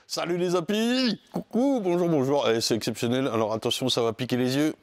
Salut les apis. Coucou, bonjour, bonjour. Eh, c'est exceptionnel. Alors attention, ça va piquer les yeux.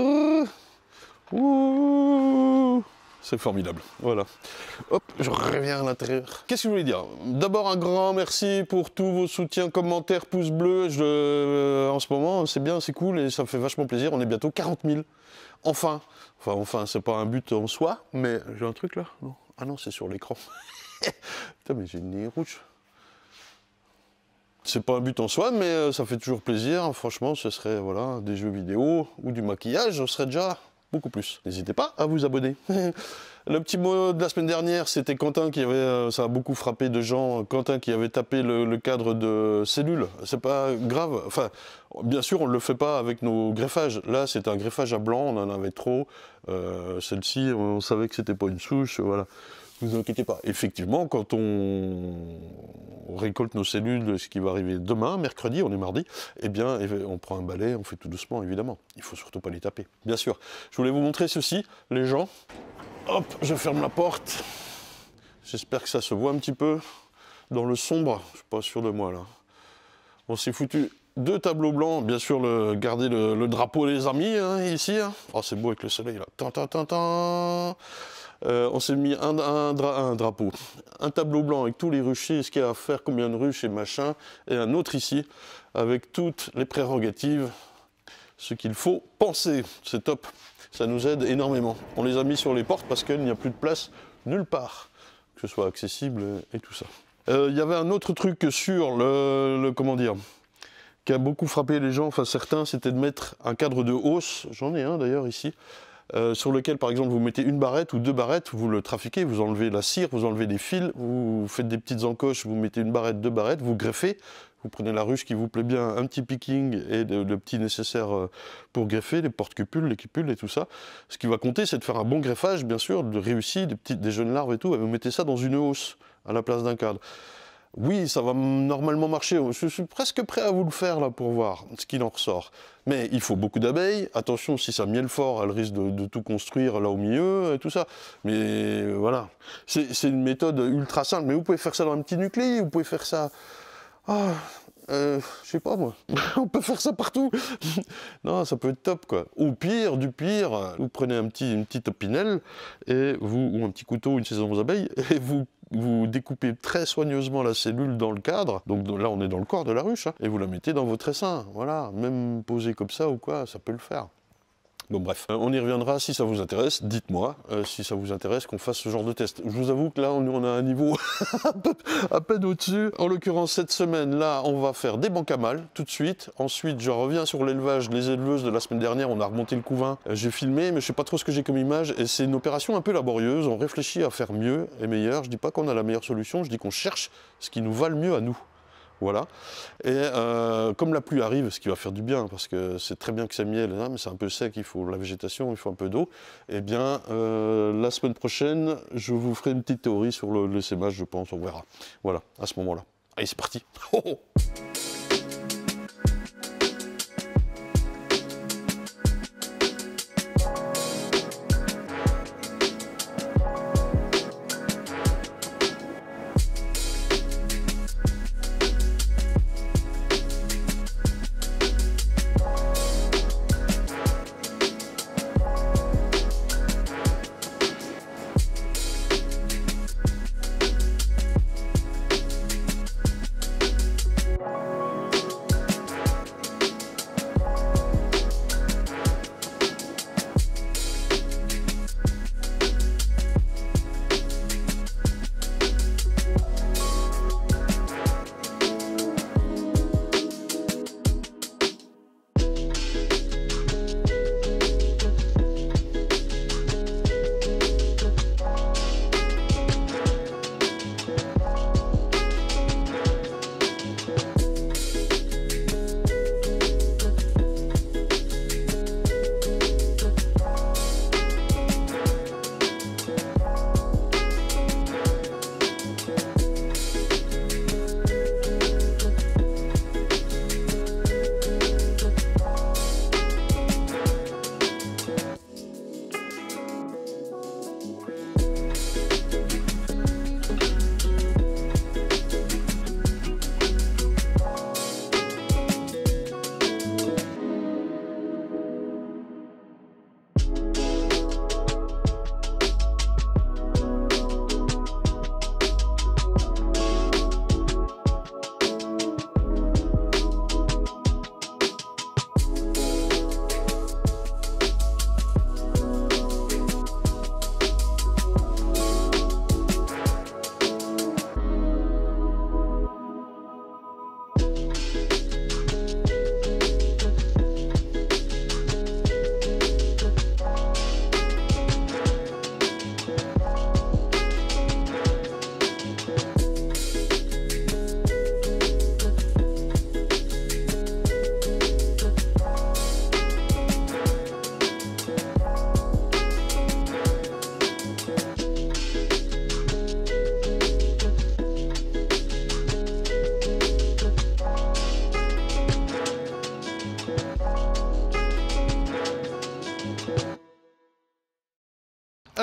Ouh. C'est formidable. Voilà. Hop, je reviens à l'intérieur. Qu'est-ce que je voulais dire? D'abord, un grand merci pour tous vos soutiens, commentaires, pouces bleus. En ce moment, c'est bien, c'est cool et ça me fait vachement plaisir. On est bientôt 40 000. Enfin, c'est pas un but en soi, mais j'ai un truc là? Non. Ah non, c'est sur l'écran. Putain, mais j'ai une nez rouge. C'est pas un but en soi, mais ça fait toujours plaisir. Franchement, ce serait voilà, des jeux vidéo ou du maquillage, ce serait déjà beaucoup plus. N'hésitez pas à vous abonner. Le petit mot de la semaine dernière, c'était Quentin qui avait, ça a beaucoup frappé de gens, Quentin qui avait tapé le cadre de cellule. C'est pas grave. Enfin, bien sûr, on ne le fait pas avec nos greffages. Là, c'est un greffage à blanc, on en avait trop. Celle-ci, on savait que c'était pas une souche, voilà. Vous inquiétez pas. Effectivement, quand on récolte nos cellules, ce qui va arriver demain, mercredi, on est mardi, eh bien, on prend un balai, on fait tout doucement, évidemment. Il faut surtout pas les taper. Bien sûr. Je voulais vous montrer ceci, les gens. Hop, je ferme la porte. J'espère que ça se voit un petit peu. Dans le sombre, je suis pas sûr de moi, là. On s'est foutu 2 tableaux blancs. Bien sûr, garder le drapeau des amis, hein, ici. Hein. Oh, c'est beau avec le soleil, là. On s'est mis un drapeau, un tableau blanc avec tous les ruchers, ce qu'il y a à faire, combien de ruches et machin, et un autre ici, avec toutes les prérogatives, ce qu'il faut penser. C'est top, ça nous aide énormément. On les a mis sur les portes parce qu'il n'y a plus de place nulle part, que ce soit accessible et tout ça. Il y avait un autre truc sur comment dire, qui a beaucoup frappé les gens, enfin certains, c'était de mettre un cadre de hausse, j'en ai un d'ailleurs ici, sur lequel par exemple vous mettez une barrette ou 2 barrettes, vous le trafiquez, vous enlevez la cire, vous enlevez les fils, vous faites des petites encoches, vous mettez une barrette, 2 barrettes, vous greffez, vous prenez la ruche qui vous plaît bien, un petit picking et le petit nécessaire pour greffer, les porte-cupules, les cupules et tout ça. Ce qui va compter, c'est de faire un bon greffage, bien sûr, de réussi, des jeunes larves et tout, et vous mettez ça dans une hausse à la place d'un cadre. Oui, ça va normalement marcher. Je suis presque prêt à vous le faire là pour voir ce qu'il en ressort. Mais il faut beaucoup d'abeilles. Attention, si ça miel fort, elle risque de tout construire là au milieu et tout ça. Mais voilà, c'est une méthode ultra simple. Mais vous pouvez faire ça dans un petit nucléaire, vous pouvez faire ça... je sais pas moi, on peut faire ça partout. Non, ça peut être top quoi. Au pire, du pire, vous prenez une petite opinel et ou un petit couteau, une saison aux abeilles, et vous découpez très soigneusement la cellule dans le cadre, donc là on est dans le corps de la ruche, hein, et vous la mettez dans votre essaim, voilà, même posé comme ça ou quoi, ça peut le faire. Bon bref, on y reviendra si ça vous intéresse, dites-moi si ça vous intéresse qu'on fasse ce genre de test. Je vous avoue que là on a un niveau à peine au-dessus. En l'occurrence cette semaine là on va faire des bancs à mâles tout de suite. Ensuite je reviens sur l'élevage, les éleveuses de la semaine dernière, on a remonté le couvain. J'ai filmé mais je sais pas trop ce que j'ai comme image et c'est une opération un peu laborieuse. On réfléchit à faire mieux et meilleur. Je dis pas qu'on a la meilleure solution, je dis qu'on cherche ce qui nous va le mieux à nous. Voilà, et comme la pluie arrive, ce qui va faire du bien, parce que c'est très bien que c'est miel, hein, mais c'est un peu sec, il faut la végétation, il faut un peu d'eau, et bien la semaine prochaine, je vous ferai une petite théorie sur le sémage, je pense, on verra. Voilà, à ce moment-là. Allez, c'est parti.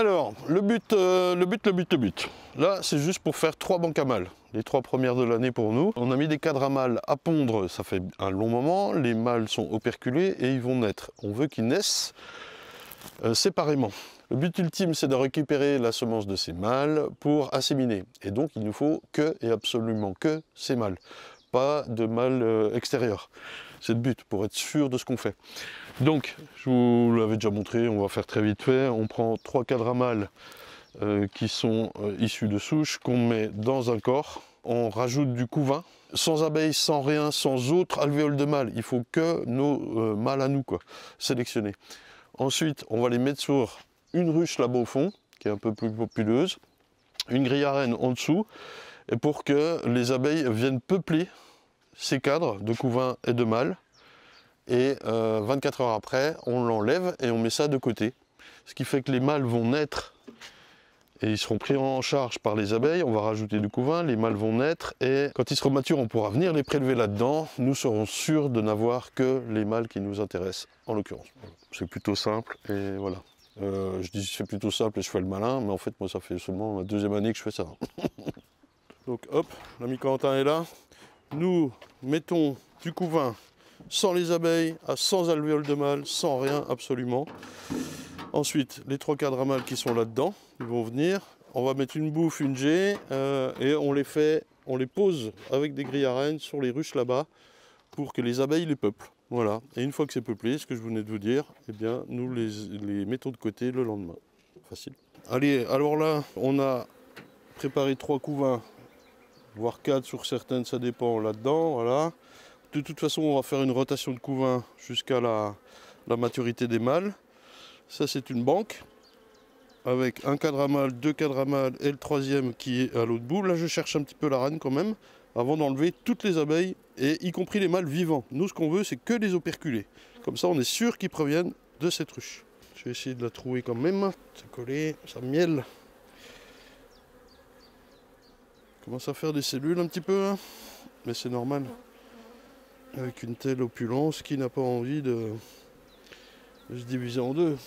Alors, le but. Là, c'est juste pour faire 3 banques à mâles. Les 3 premières de l'année pour nous. On a mis des cadres à mâles à pondre, ça fait un long moment. Les mâles sont operculés et ils vont naître. On veut qu'ils naissent séparément. Le but ultime, c'est de récupérer la semence de ces mâles pour inséminer. Et donc, il nous faut que, et absolument que, ces mâles. Pas de mâles extérieurs. C'est le but, pour être sûr de ce qu'on fait. Donc, je vous l'avais déjà montré, on va faire très vite fait. On prend 3 cadres à mâles qui sont issus de souches, qu'on met dans un corps. On rajoute du couvain, sans abeilles, sans rien, sans autre alvéole de mâle. Il faut que nos mâles à nous, quoi, sélectionnés. Ensuite, on va les mettre sur une ruche là-bas au fond, qui est un peu plus populeuse, une grille à reine en dessous, et pour que les abeilles viennent peupler ces cadres de couvain et de mâle. Et 24 heures après, on l'enlève et on met ça de côté. Ce qui fait que les mâles vont naître et ils seront pris en charge par les abeilles. On va rajouter du couvain, les mâles vont naître et quand ils seront matures, on pourra venir les prélever là-dedans. Nous serons sûrs de n'avoir que les mâles qui nous intéressent, en l'occurrence. C'est plutôt simple et voilà. Je dis c'est plutôt simple et je fais le malin, mais en fait, moi, ça fait seulement la 2e année que je fais ça. Donc hop, l'ami Quentin est là. Nous mettons du couvain sans les abeilles, sans alvéole de mâle, sans rien absolument. Ensuite, les 3 cadres à mâles qui sont là-dedans, ils vont venir. On va mettre une bouffe, une G, et on les pose avec des grilles à reine sur les ruches là-bas pour que les abeilles les peuplent. Voilà. Et une fois que c'est peuplé, ce que je venais de vous dire, eh bien, nous les mettons de côté le lendemain. Facile. Allez, alors là, on a préparé 3 couvains, voire 4 sur certaines, ça dépend là-dedans. Voilà. De toute façon, on va faire une rotation de couvain jusqu'à la maturité des mâles. Ça, c'est une banque avec un cadre à mâle, 2 cadres à mâle et le 3e qui est à l'autre bout. Là, je cherche un petit peu la reine quand même avant d'enlever toutes les abeilles, et y compris les mâles vivants. Nous, ce qu'on veut, c'est que les operculés. Comme ça, on est sûr qu'ils proviennent de cette ruche. Je vais essayer de la trouver quand même. C'est collé, ça miel. Commence à faire des cellules un petit peu, hein. Mais c'est normal. Avec une telle opulence, qui n'a pas envie de se diviser en deux.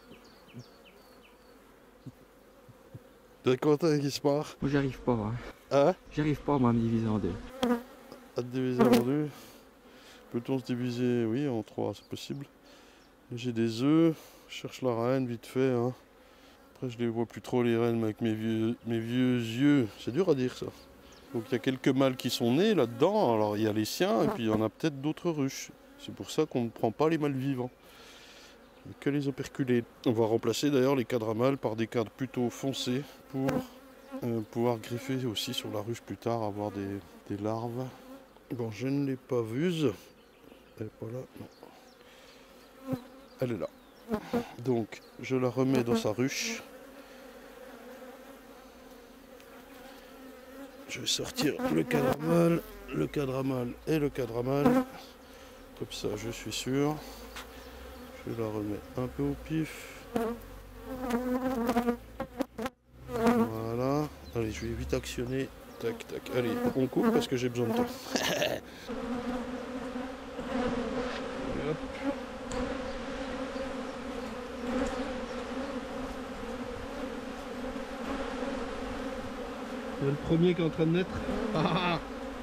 T'as Quentin qui se marre. Moi j'arrive pas. Hein. Hein? J'arrive pas moi, à me diviser en 2. À te diviser en 2. Peut-on se diviser? Oui, en 3, c'est possible. J'ai des œufs. Je cherche la reine vite fait. Hein. Après, je les vois plus trop les reines, mais avec mes vieux yeux. C'est dur à dire ça. Donc il y a quelques mâles qui sont nés là-dedans. Alors il y a les siens et puis il y en a peut-être d'autres ruches. C'est pour ça qu'on ne prend pas les mâles vivants. Que les operculés. On va remplacer d'ailleurs les cadres à mâles par des cadres plutôt foncés pour pouvoir griffer aussi sur la ruche plus tard, avoir des larves. Bon, je ne l'ai pas vue. Elle n'est pas là, non. Elle est là. Donc je la remets dans sa ruche. Je vais sortir le cadre à mâle, le cadre à mâle et le cadre à mâle. Comme ça, je suis sûr. Je la remets un peu au pif. Voilà. Allez, je vais vite actionner. Tac, tac. Allez, on coupe parce que j'ai besoin de temps. Hop. Il y a le premier qui est en train de naître. Ah.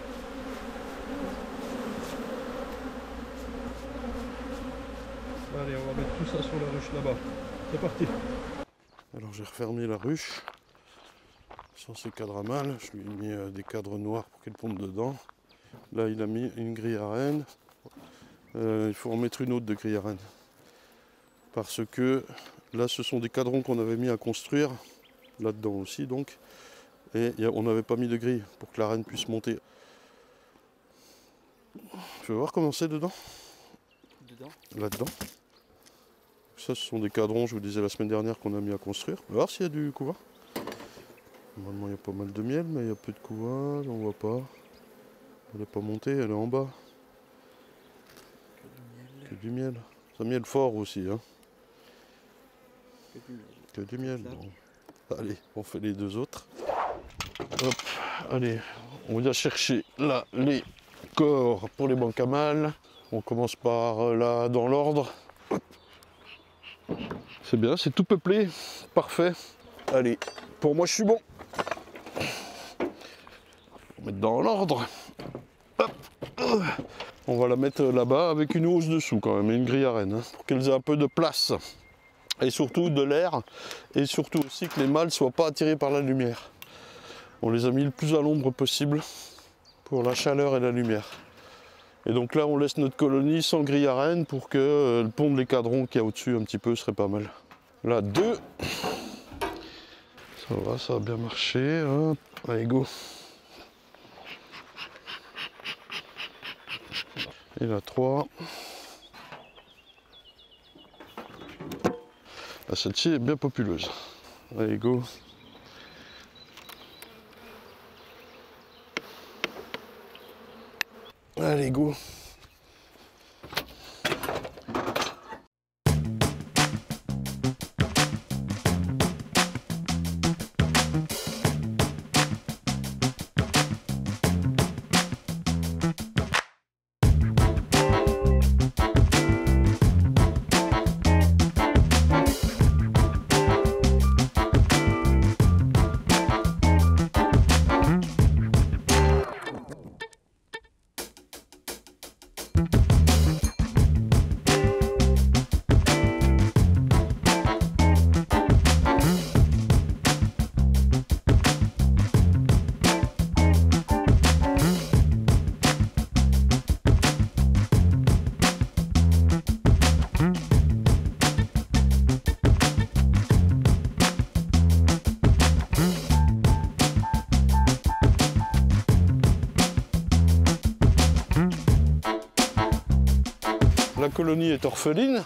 Allez, on va mettre tout ça sur la ruche là-bas. C'est parti. Alors j'ai refermé la ruche sans ces cadres à mâle. Je lui ai mis des cadres noirs pour qu'elle ponde dedans. Là il a mis une grille à reine. Il faut en mettre une autre de grille à reine. Parce que là ce sont des cadrons qu'on avait mis à construire. Là-dedans aussi donc. Et on n'avait pas mis de grille pour que la reine puisse monter. Tu veux voir comment c'est dedans? Là-dedans. Ça, ce sont des cadrons, je vous disais la semaine dernière, qu'on a mis à construire. On va voir s'il y a du couvain. Normalement, il y a pas mal de miel, mais il y a peu de couvain, on voit pas. Elle n'est pas montée, elle est en bas. Que du miel. C'est un miel fort aussi. Hein. Que du miel. Bon. Allez, on fait les 2 autres. Hop, allez, on vient chercher là les corps pour les banques à mâles. On commence par là dans l'ordre. C'est bien, c'est tout peuplé, parfait. Allez, pour moi je suis bon. On va mettre dans l'ordre. On va la mettre là-bas avec une hausse dessous quand même, et une grille à renne, hein, pour qu'elles aient un peu de place. Et surtout de l'air, et surtout aussi que les mâles ne soient pas attirés par la lumière. On les a mis le plus à l'ombre possible pour la chaleur et la lumière. Et donc là on laisse notre colonie sans grille à renne pour que le pondre les cadrons qu'il y a au-dessus un petit peu serait pas mal. Là 2. Ça va bien marcher. Hop. Allez go. Et là 3. Là, celle-ci est bien populeuse. Allez go. Allez go. La colonie est orpheline,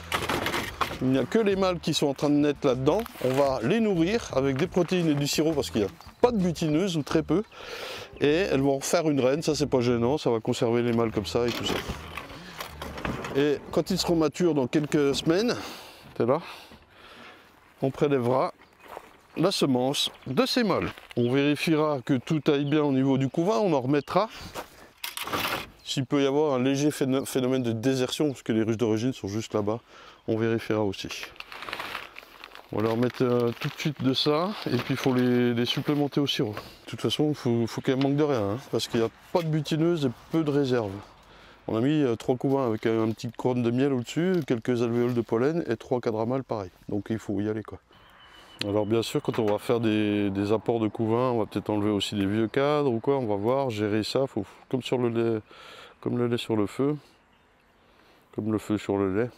il n'y a que les mâles qui sont en train de naître là-dedans. On va les nourrir avec des protéines et du sirop parce qu'il n'y a pas de butineuse ou très peu. Et elles vont faire une reine, ça c'est pas gênant, ça va conserver les mâles comme ça et tout ça. Et quand ils seront matures dans quelques semaines, c'est là, on prélèvera la semence de ces mâles. On vérifiera que tout aille bien au niveau du couvain, on en remettra. S'il peut y avoir un léger phénomène de désertion, parce que les ruches d'origine sont juste là-bas, on vérifiera aussi. On va leur mettre tout de suite de ça, et puis il faut les supplémenter au sirop. De toute façon, il faut qu'elles manquent de rien, hein, parce qu'il n'y a pas de butineuse et peu de réserve. On a mis 3 couvains avec un petit couronne de miel au-dessus, quelques alvéoles de pollen, et 3 cadres à mâles pareil. Donc il faut y aller quoi. Alors bien sûr, quand on va faire des apports de couvain, on va peut-être enlever aussi des vieux cadres ou quoi, on va voir, gérer ça, comme sur le lait. Comme le lait sur le feu, comme le feu sur le lait.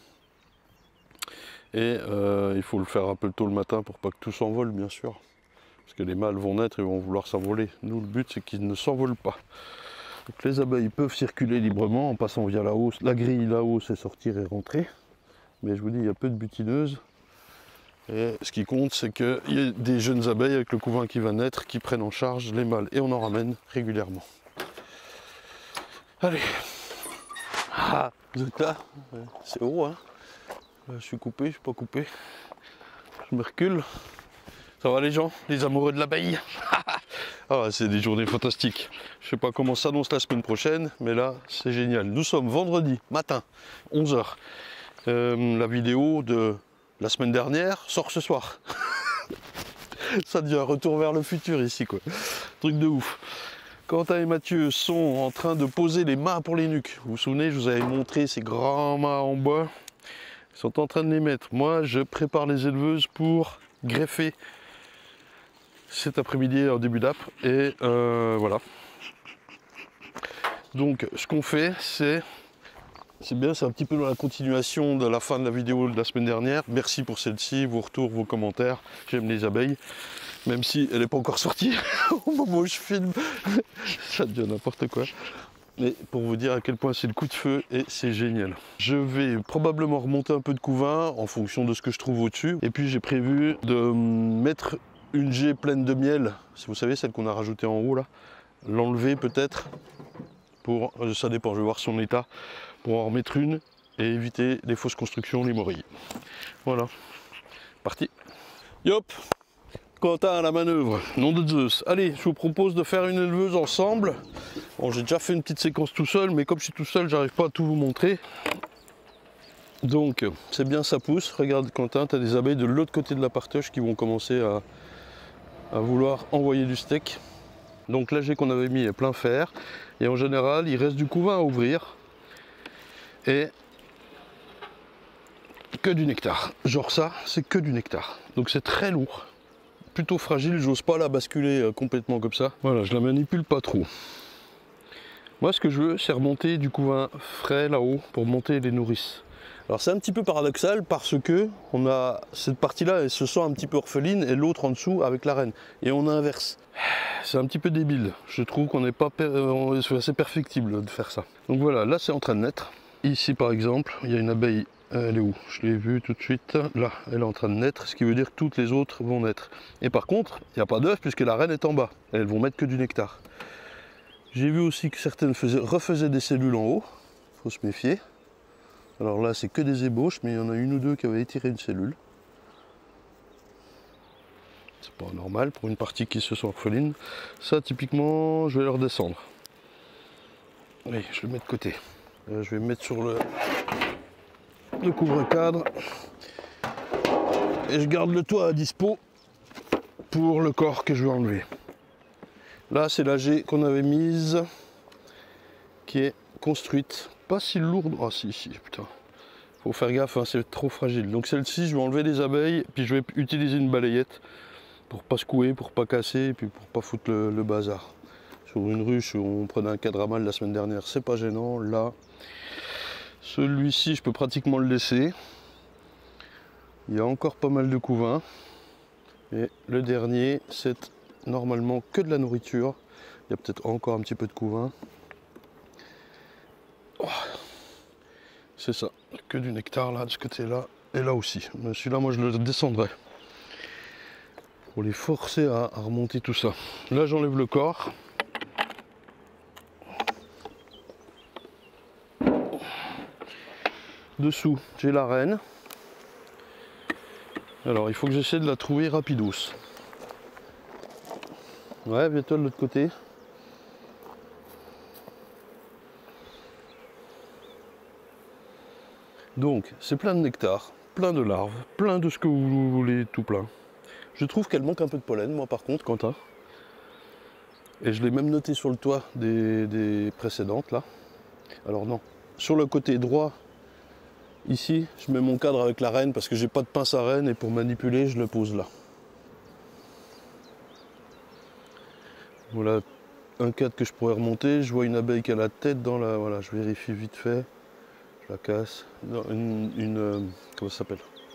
Et il faut le faire un peu tôt le matin pour pas que tout s'envole, bien sûr. Parce que les mâles vont naître et vont vouloir s'envoler. Nous, le but, c'est qu'ils ne s'envolent pas. Donc, les abeilles peuvent circuler librement en passant via la hausse, la grille là-haut, c'est sortir et rentrer. Mais je vous dis, il y a peu de butineuses. Et ce qui compte, c'est qu'il y ait des jeunes abeilles avec le couvain qui va naître, qui prennent en charge les mâles. Et on en ramène régulièrement. Allez, ah, vous êtes là, ouais, c'est haut, hein. Là, je suis coupé, je suis pas coupé. Je me recule. Ça va les gens, les amoureux de l'abeille? Ah, c'est des journées fantastiques. Je sais pas comment s'annonce la semaine prochaine, mais là, c'est génial. Nous sommes vendredi matin, 11 h. La vidéo de la semaine dernière sort ce soir. Ça devient un retour vers le futur ici, quoi. Truc de ouf. Quentin et Mathieu sont en train de poser les mâts pour les nuques. Vous vous souvenez, je vous avais montré ces grands mâts en bois. Ils sont en train de les mettre. Moi, je prépare les éleveuses pour greffer cet après-midi au début d'app. Et voilà. Donc, ce qu'on fait, c'est bien, c'est un petit peu dans la continuation de la fin de la vidéo de la semaine dernière. Merci pour celle-ci, vos retours, vos commentaires. J'aime les abeilles. Même si elle n'est pas encore sortie au moment où je filme, ça devient n'importe quoi. Mais pour vous dire à quel point c'est le coup de feu et c'est génial. Je vais probablement remonter un peu de couvain en fonction de ce que je trouve au-dessus. Et puis j'ai prévu de mettre une jet pleine de miel, si vous savez, celle qu'on a rajoutée en haut là, l'enlever peut-être, pour, ça dépend, je vais voir son état, pour en remettre une et éviter les fausses constructions, les morilles. Voilà, parti. Yop! Quentin à la manœuvre, nom de Zeus. Allez, je vous propose de faire une éleveuse ensemble. Bon, j'ai déjà fait une petite séquence tout seul, mais comme je suis tout seul, j'arrive pas à tout vous montrer. Donc c'est bien, ça pousse. Regarde Quentin, tu as des abeilles de l'autre côté de la partoche qui vont commencer à vouloir envoyer du steak. Donc l'AG qu'on avait mis est plein fer. Et en général, il reste du couvain à ouvrir. Et que du nectar. Genre ça, c'est que du nectar. Donc c'est très lourd. Plutôt fragile, j'ose pas la basculer complètement comme ça. Voilà, je la manipule pas trop. Moi, ce que je veux, c'est remonter du couvain frais là-haut pour monter les nourrices. Alors c'est un petit peu paradoxal parce que on a cette partie-là, elle se sent un petit peu orpheline et l'autre en dessous avec la reine. Et on inverse. C'est un petit peu débile. Je trouve qu'on n'est pas c'est assez perfectible de faire ça. Donc voilà, là c'est en train de naître. Ici par exemple, il y a une abeille. Elle est où? Je l'ai vue tout de suite. Là, elle est en train de naître, ce qui veut dire que toutes les autres vont naître. Et par contre, il n'y a pas d'œuf puisque la reine est en bas. Elles vont mettre que du nectar. J'ai vu aussi que certaines refaisaient des cellules en haut. Il faut se méfier. Alors là, c'est que des ébauches, mais il y en a une ou deux qui avaient étiré une cellule. C'est pas normal pour une partie qui se sent orpheline. Ça, typiquement, je vais le redescendre. Allez, je le mets de côté. Je vais me mettre sur le couvre-cadre. Et je garde le toit à dispo pour le corps que je vais enlever. Là, c'est la G qu'on avait mise, qui est construite. Pas si lourde. Ah si, putain. Faut faire gaffe, hein, c'est trop fragile. Donc celle-ci, je vais enlever les abeilles, puis je vais utiliser une balayette pour pas secouer, pour pas casser, et puis pour pas foutre le bazar. Sur une ruche où on prenait un cadre à mal la semaine dernière, c'est pas gênant. Là, celui-ci, je peux pratiquement le laisser. Il y a encore pas mal de couvain. Et le dernier, c'est normalement que de la nourriture. Il y a peut-être encore un petit peu de couvain. Oh, c'est ça, que du nectar là, de ce côté-là. Et là aussi. Mais celui-là, moi, je le descendrai. Pour les forcer à remonter tout ça. Là, j'enlève le corps. Dessous, j'ai la reine. Alors, il faut que j'essaie de la trouver rapidos. Ouais, viens-toi de l'autre côté. Donc, c'est plein de nectar, plein de larves, plein de ce que vous voulez, tout plein. Je trouve qu'elle manque un peu de pollen, moi par contre, Quentin. Et je l'ai même noté sur le toit des précédentes, là. Alors non, sur le côté droit, ici, je mets mon cadre avec la reine parce que j'ai pas de pince à reine et pour manipuler, je le pose là. Voilà un cadre que je pourrais remonter. Je vois une abeille qui a la tête dans la... Voilà, je vérifie vite fait. Je la casse. Comment ça s'appelle?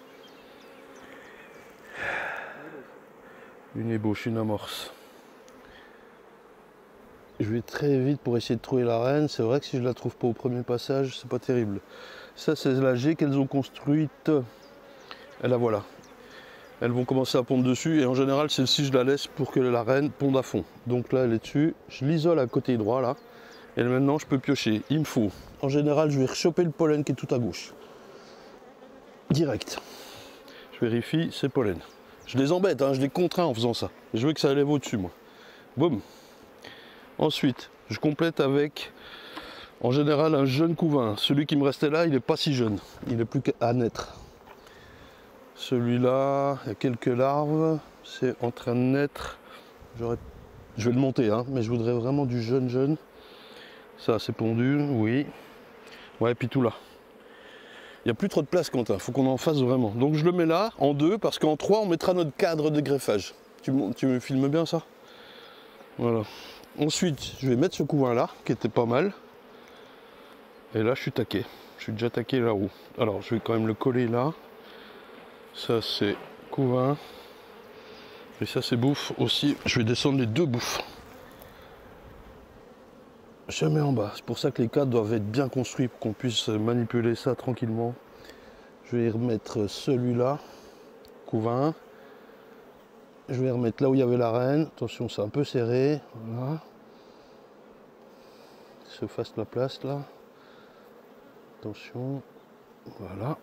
Une ébauche, une amorce. Je vais très vite pour essayer de trouver la reine. C'est vrai que si je la trouve pas au premier passage, c'est pas terrible. Ça, c'est la G qu'elles ont construite. Et la voilà. Elles vont commencer à pondre dessus. Et en général, celle-ci, je la laisse pour que la reine ponde à fond. Donc là, elle est dessus. Je l'isole à côté droit, là. Et maintenant, je peux piocher. Il me faut. En général, je vais rechoper le pollen qui est tout à gauche. Direct. Je vérifie, c'est pollen. Je les embête, hein, je les contrains en faisant ça. Je veux que ça élève au-dessus, moi. Boum. Ensuite, je complète avec, en général, un jeune couvain. Celui qui me restait là, il n'est pas si jeune. Il est plus qu'à naître. Celui-là, il y a quelques larves. C'est en train de naître. Je vais le monter, hein, mais je voudrais vraiment du jeune. Ça, c'est pondu, oui. Ouais, et puis tout là. Il n'y a plus trop de place, Quentin. Il faut qu'on en fasse vraiment. Donc je le mets là, en 2, parce qu'en 3, on mettra notre cadre de greffage. Tu me filmes bien ça? Voilà. Ensuite, je vais mettre ce couvain-là, qui était pas mal. Et là, je suis taqué. Je suis déjà taqué là-haut. Alors, je vais quand même le coller là. Ça, c'est couvain. Et ça, c'est bouffe aussi. Je vais descendre les 2 bouffes. Je mets en bas. C'est pour ça que les cadres doivent être bien construits pour qu'on puisse manipuler ça tranquillement. Je vais y remettre celui-là, couvain. Je vais remettre là où il y avait la reine. Attention, c'est un peu serré. Voilà. Se fasse la place là. Attention. Voilà.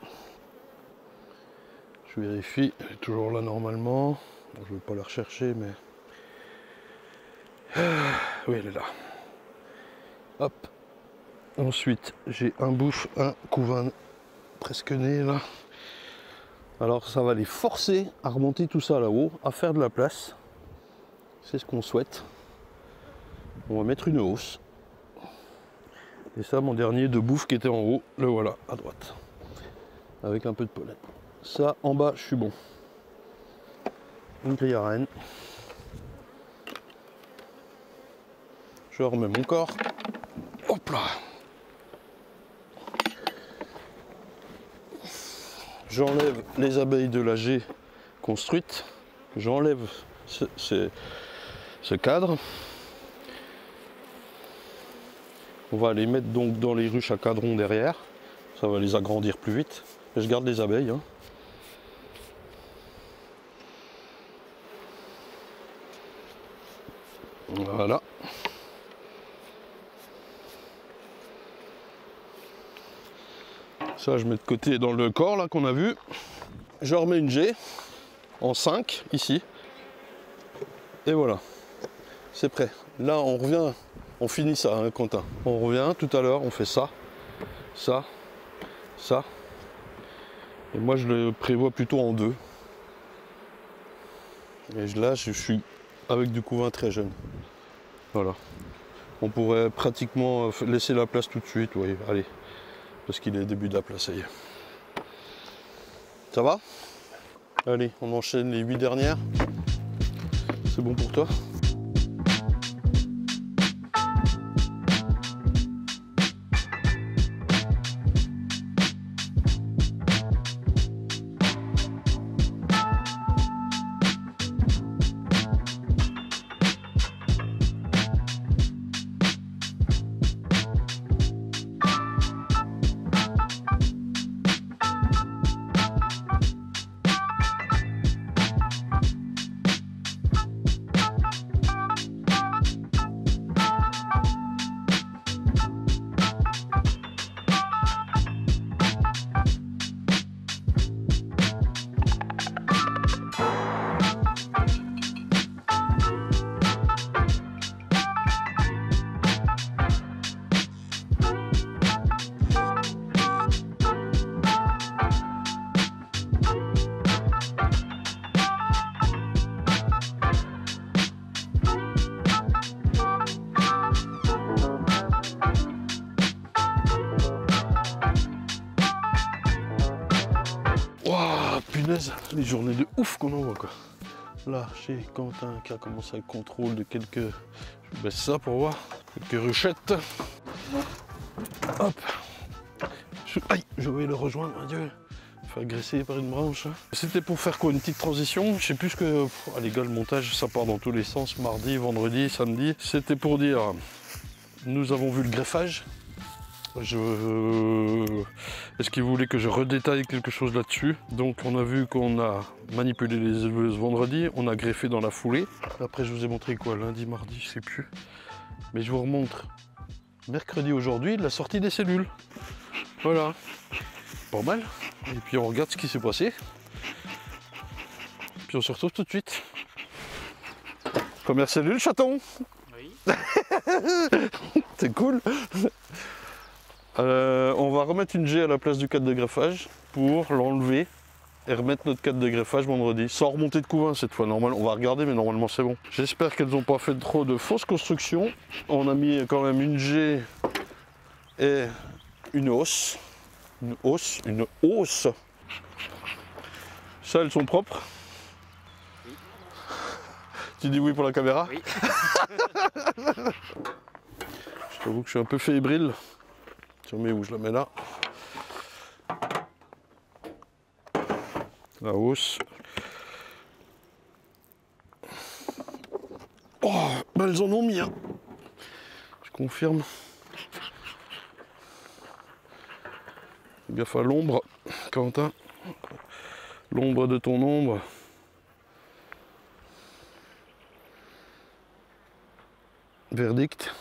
Je vérifie. Elle est toujours là normalement. Bon, je ne vais pas la rechercher, mais. Oui, elle est là. Hop. Ensuite, j'ai un bouffe, un couvain presque nés là. Alors ça va les forcer à remonter tout ça là-haut, à faire de la place. C'est ce qu'on souhaite. On va mettre une hausse. Et ça, mon dernier de bouffe qui était en haut, le voilà, à droite. Avec un peu de pollen. Ça, en bas, je suis bon. Une grille à reine. Je remets mon corps. Hop là. J'enlève les abeilles de la G construite. J'enlève ce cadre. On va les mettre donc dans les ruches à cadron derrière. Ça va les agrandir plus vite. Et je garde les abeilles. Hein. Voilà. Ça, je mets de côté dans le corps là qu'on a vu. Je remets une G en 5 ici. Et voilà. C'est prêt. Là, on revient. On finit ça, hein, Quentin. On revient tout à l'heure. On fait ça, ça, ça. Et moi, je le prévois plutôt en 2. Et là, je suis avec du couvain très jeune. Voilà. On pourrait pratiquement laisser la place tout de suite. Oui, allez. Parce qu'il est début de la place, ça y est. Ça va? Allez, on enchaîne les 8 dernières. C'est bon pour toi? Punaise, les journées de ouf qu'on envoie quoi. Là, chez Quentin qui a commencé le contrôle de quelques... Je baisse ça pour voir. Quelques ruchettes. Hop. Aïe, je vais le rejoindre, mon Dieu. Faire agresser par une branche. C'était pour faire quoi? Une petite transition. Je sais plus ce que... les gars, le montage, ça part dans tous les sens. Mardi, vendredi, samedi. C'était pour dire... Nous avons vu le greffage. Est-ce qu'il voulait que je redétaille quelque chose là-dessus? Donc on a vu qu'on a manipulé les éleveuses vendredi, on a greffé dans la foulée. Après je vous ai montré quoi, lundi, mardi, je sais plus. Mais je vous remontre mercredi aujourd'hui la sortie des cellules. Voilà, pas mal. Et puis on regarde ce qui s'est passé. Puis on se retrouve tout de suite. Première cellule, chaton. Oui. C'est cool. On va remettre une G à la place du cadre de greffage pour l'enlever et remettre notre cadre de greffage vendredi. Sans remonter de couvain cette fois, normal. On va regarder, mais normalement c'est bon. J'espère qu'elles n'ont pas fait trop de fausses constructions. On a mis quand même une G et une hausse. Une hausse. Ça, elles sont propres. Oui. Tu dis oui pour la caméra? Oui. Je t'avoue que je suis un peu fébrile. Où je la mets là. La hausse. Oh, ben elles en ont mis un. Je confirme. Fais gaffe à l'ombre, Quentin. L'ombre de ton ombre. Verdict.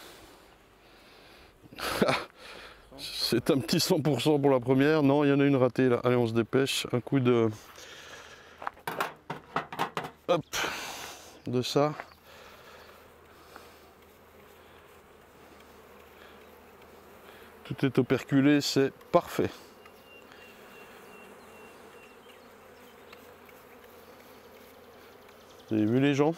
C'est un petit 100% pour la première. Non, il y en a une ratée là. Allez, on se dépêche. Un coup de... Hop. De ça. Tout est operculé, c'est parfait. Vous avez vu les gens?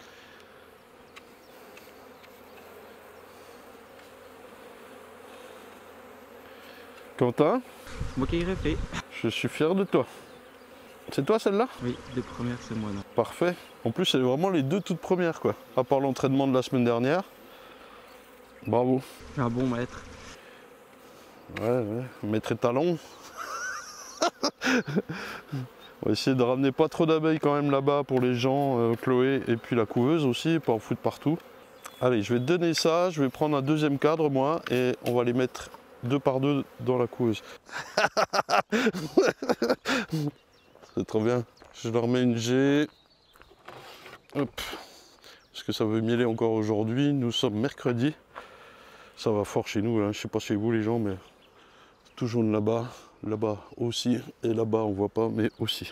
Quentin, C'est moi qui ai greffé. je suis fier de toi. C'est toi celle-là? Oui, les premières, c'est moi là. Parfait. En plus, c'est vraiment les deux toutes premières, quoi. À part l'entraînement de la semaine dernière. Bravo. Je suis un bon maître. Ouais, maître étalon. On va essayer de ramener pas trop d'abeilles quand même là-bas pour les gens, Chloé, et puis la couveuse aussi, pas en foutre partout. Allez, je vais te donner ça, je vais prendre un deuxième cadre, moi, et on va les mettre 2 par 2 dans la couveuse. C'est trop bien. Je leur mets une G. Hop. Parce que ça veut mieler encore aujourd'hui. Nous sommes mercredi. Ça va fort chez nous, hein. Je sais pas chez vous les gens, mais tout jaune là-bas. Là-bas aussi. Et là-bas, on voit pas, mais aussi.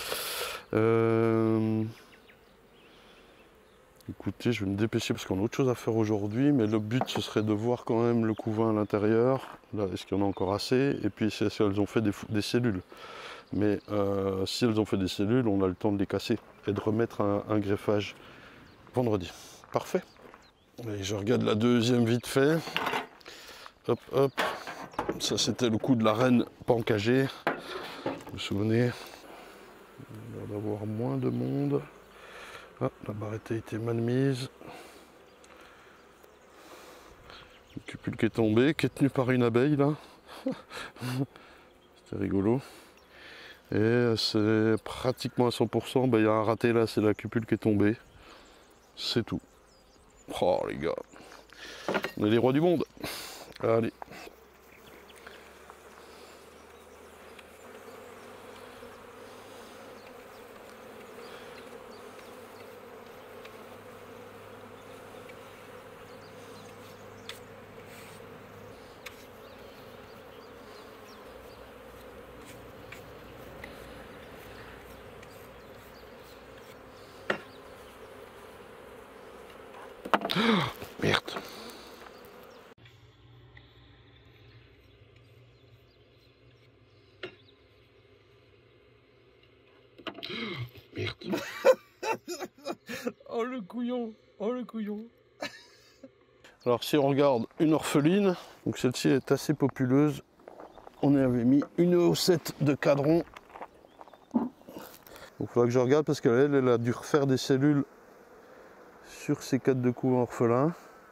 Écoutez, je vais me dépêcher parce qu'on a autre chose à faire aujourd'hui. Mais le but, ce serait de voir quand même le couvain à l'intérieur. Là, est-ce qu'il y en a encore assez? Et puis, est-ce qu'elles ont fait des cellules? Mais si elles ont fait des cellules, on a le temps de les casser et de remettre un greffage vendredi. Parfait. Et je regarde la deuxième vite fait. Hop, hop. Ça, c'était le coup de la reine pancagée. Vous vous souvenez? Il va y avoir moins de monde. Ah, la barrette a été mal mise. Une cupule qui est tombée, qui est tenue par une abeille là. C'était rigolo. Et c'est pratiquement à 100%, il y a un raté là, c'est la cupule qui est tombée. C'est tout. Oh les gars, on est les rois du monde. Allez. Merde. Merde. Oh le couillon. Oh le couillon. Alors si on regarde une orpheline, donc celle-ci est assez populeuse. On y avait mis une haussette de cadron. Donc il faudra que je regarde parce qu'elle a dû refaire des cellules sur ces 4 de coups orphelins.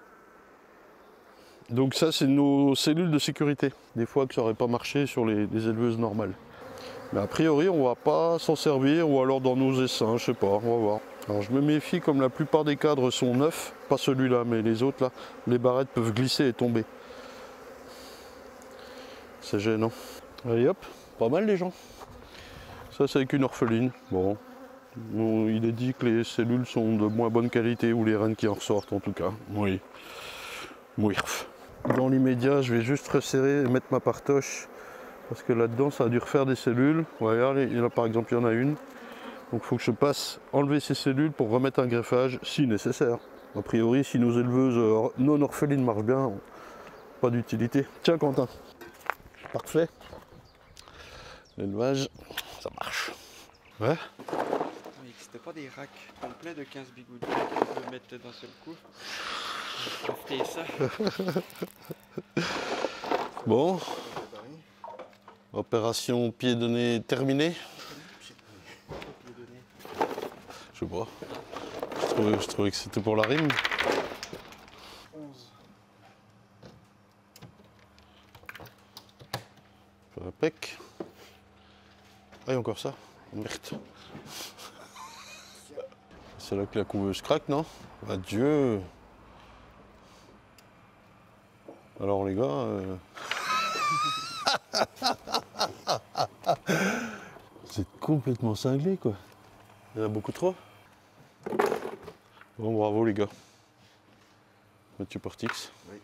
Donc ça c'est nos cellules de sécurité. Des fois que ça n'aurait pas marché sur les éleveuses normales. Mais a priori on va pas s'en servir ou alors dans nos essaims, je sais pas, on va voir. Alors je me méfie comme la plupart des cadres sont neufs, pas celui-là mais les autres là, les barrettes peuvent glisser et tomber. C'est gênant. Allez hop, pas mal les gens. Ça c'est avec une orpheline. Bon, il est dit que les cellules sont de moins bonne qualité ou les reines qui en ressortent en tout cas. Oui. Mouirf. Dans l'immédiat, je vais juste resserrer et mettre ma partoche parce que là-dedans, ça a dû refaire des cellules. Regarde, il y en a, par exemple, il y en a une. Donc il faut que je passe enlever ces cellules pour remettre un greffage si nécessaire. A priori, si nos éleveuses non orphelines marchent bien, pas d'utilité. Tiens Quentin. Parfait. L'élevage, ça marche. Ouais. Il n'existait pas des racks complets de 15 bigoudis qu'on peut mettre d'un seul coup. Je vais ça. Bon. Opération pied de nez terminée. Je sais pas. Je trouvais que c'était pour la rime. 11. Faire un pec. Ah, il y a encore ça. Merde. C'est là que la couveuse craque, non? Adieu. Alors les gars... C'est complètement cinglé quoi. Il y en a beaucoup trop. Bon bravo les gars. Mathieu Portix. Oui.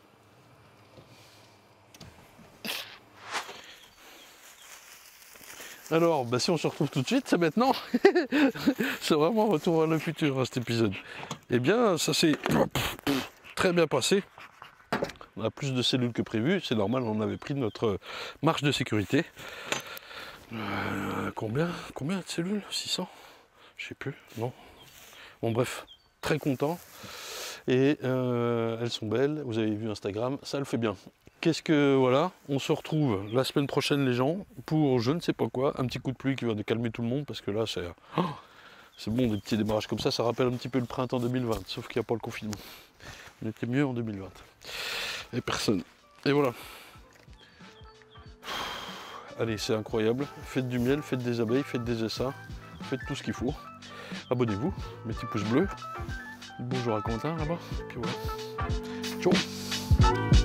Alors, bah, si on se retrouve tout de suite, c'est maintenant. C'est vraiment un retour à le futur hein, cet épisode. Eh bien, ça s'est très bien passé. On a plus de cellules que prévu, c'est normal, on avait pris notre marge de sécurité. Combien de cellules? 600? Je sais plus, non. Bon bref, très content. Et elles sont belles, vous avez vu Instagram, ça le fait bien. Qu'est-ce que, voilà, on se retrouve la semaine prochaine les gens, pour je ne sais pas quoi, un petit coup de pluie qui va calmer tout le monde, parce que là c'est... Oh, c'est bon, des petits démarrages comme ça rappelle un petit peu le printemps 2020, sauf qu'il n'y a pas le confinement. On était mieux en 2020. Et personne. Et voilà. Allez, c'est incroyable. Faites du miel, faites des abeilles, faites des essaims, faites tout ce qu'il faut. Abonnez-vous, mettez pouce bleu. Bonjour à Quentin là-bas. Puis voilà. Ciao.